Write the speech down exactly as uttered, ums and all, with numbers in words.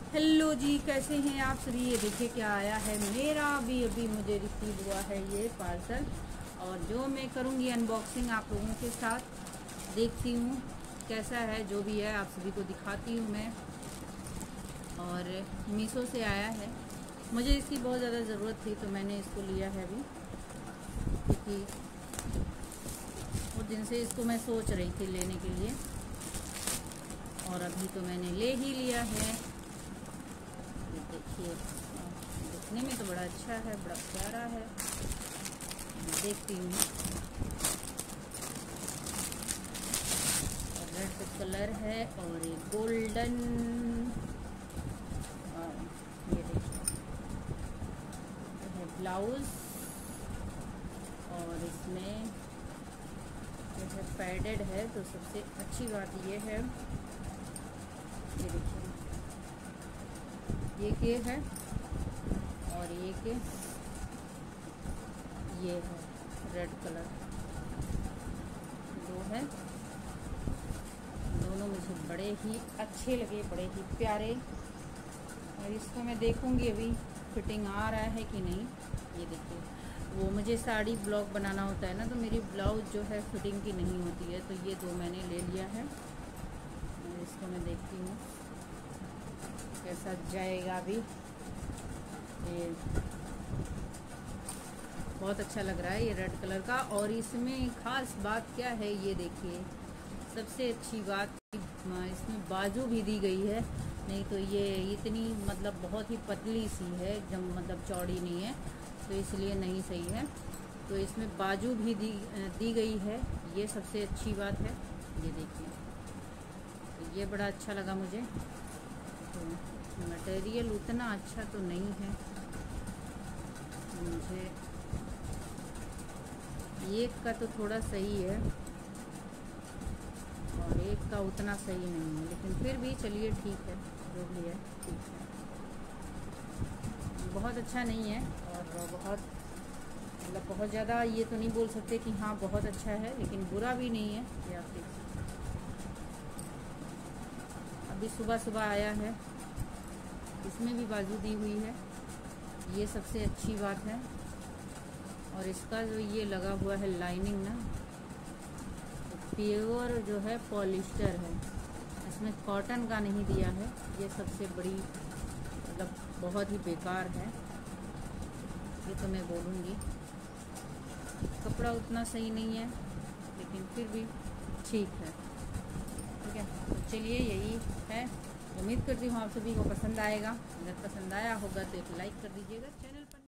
Hello जी, कैसे हैं आप सभी। ये देखिए क्या आया है, मेरा भी अभी मुझे रिसीव हुआ है ये पार्सल, और जो मैं करूँगी अनबॉक्सिंग आप लोगों के साथ। देखती हूँ कैसा है, जो भी है आप सभी को दिखाती हूँ मैं। और मीशो से आया है, मुझे इसकी बहुत ज़्यादा ज़रूरत थी तो मैंने इसको लिया है अभी, क्योंकि उस दिन से इसको मैं सोच रही थी लेने के लिए, और अभी तो मैंने ले ही लिया है। देखिए दिखने में तो बड़ा अच्छा है, बड़ा प्यारा है। देखती हूँ, रेड कलर है और ये गोल्डन। ये देखिए है ब्लाउज, और इसमें जो है पैडेड है, तो सबसे अच्छी बात ये है। ये देखिए ये के है और ये के ये है रेड कलर, दो है। दोनों मुझे बड़े ही अच्छे लगे, बड़े ही प्यारे। और इसको मैं देखूंगी अभी फिटिंग आ रहा है कि नहीं। ये देखिए, वो मुझे साड़ी ब्लॉक बनाना होता है ना, तो मेरी ब्लाउज जो है फिटिंग की नहीं होती है, तो ये दो मैंने ले लिया है। और इसको मैं देखती हूँ कैसा जाएगा। अभी ये बहुत अच्छा लग रहा है ये रेड कलर का। और इसमें ख़ास बात क्या है, ये देखिए सबसे अच्छी बात, इसमें बाजू भी दी गई है। नहीं तो ये इतनी मतलब बहुत ही पतली सी है, एकदम मतलब चौड़ी नहीं है, तो इसलिए नहीं सही है। तो इसमें बाजू भी दी दी गई है, ये सबसे अच्छी बात है। ये देखिए, तो ये बड़ा अच्छा लगा मुझे। तो मटेरियल उतना अच्छा तो नहीं है मुझे, एक का तो थोड़ा सही है और एक का उतना सही नहीं है, लेकिन फिर भी चलिए ठीक है, जो भी है ठीक है। बहुत अच्छा नहीं है और बहुत मतलब बहुत ज़्यादा ये तो नहीं बोल सकते कि हाँ बहुत अच्छा है, लेकिन बुरा भी नहीं है। ये आप देख सकते, अभी सुबह सुबह आया है। इसमें भी बाजू दी हुई है, ये सबसे अच्छी बात है। और इसका जो ये लगा हुआ है लाइनिंग ना, प्योर जो है पॉलिस्टर है, इसमें कॉटन का नहीं दिया है। ये सबसे बड़ी मतलब बहुत ही बेकार है, ये तो मैं बोलूँगी। कपड़ा उतना सही नहीं है, लेकिन फिर भी ठीक है, ठीक है। तो चलिए यही है, उम्मीद करती हूँ आप सभी को पसंद आएगा। अगर पसंद आया होगा तो एक लाइक कर दीजिएगा चैनल पर।